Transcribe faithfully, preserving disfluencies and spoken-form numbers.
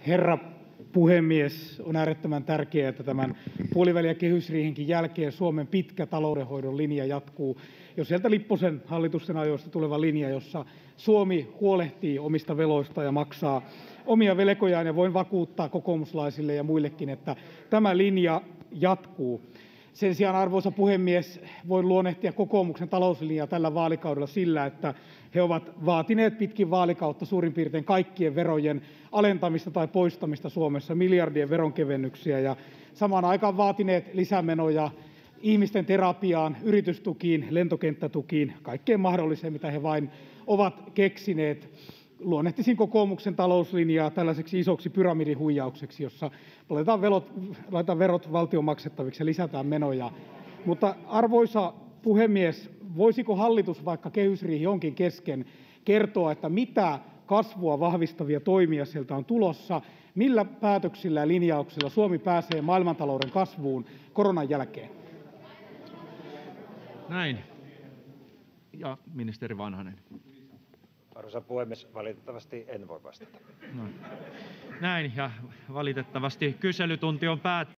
herra puhemies! On äärettömän tärkeää, että tämän puoliväli- ja kehysriihenkin jälkeen Suomen pitkä taloudenhoidon linja jatkuu, jo sieltä Lipposen hallitusten ajoista tuleva linja, jossa Suomi huolehtii omista veloistaan ja maksaa omia velkojaan. Voin vakuuttaa kokoomuslaisille ja muillekin, että tämä linja jatkuu. Sen sijaan, arvoisa puhemies, voin luonnehtia kokoomuksen talouslinjaa tällä vaalikaudella sillä, että he ovat vaatineet pitkin vaalikautta suurin piirtein kaikkien verojen alentamista tai poistamista Suomessa, miljardien veronkevennyksiä, ja samaan aikaan vaatineet lisämenoja ihmisten terapiaan, yritystukiin, lentokenttätukiin, kaikkeen mahdolliseen, mitä he vain ovat keksineet. Luonnehtisin kokoomuksen talouslinjaa tällaiseksi isoksi pyramidihuijaukseksi, jossa laitetaan verot, laitetaan verot valtion maksettaviksi ja lisätään menoja. Mutta arvoisa puhemies, voisiko hallitus, vaikka kehysriihi onkin kesken, kertoa, että mitä kasvua vahvistavia toimia sieltä on tulossa, millä päätöksillä ja linjauksilla Suomi pääsee maailmantalouden kasvuun koronan jälkeen? Näin. Ja ministeri Vanhanen. Arvoisa puhemies, valitettavasti en voi vastata. No. Näin, ja valitettavasti kyselytunti on päättynyt.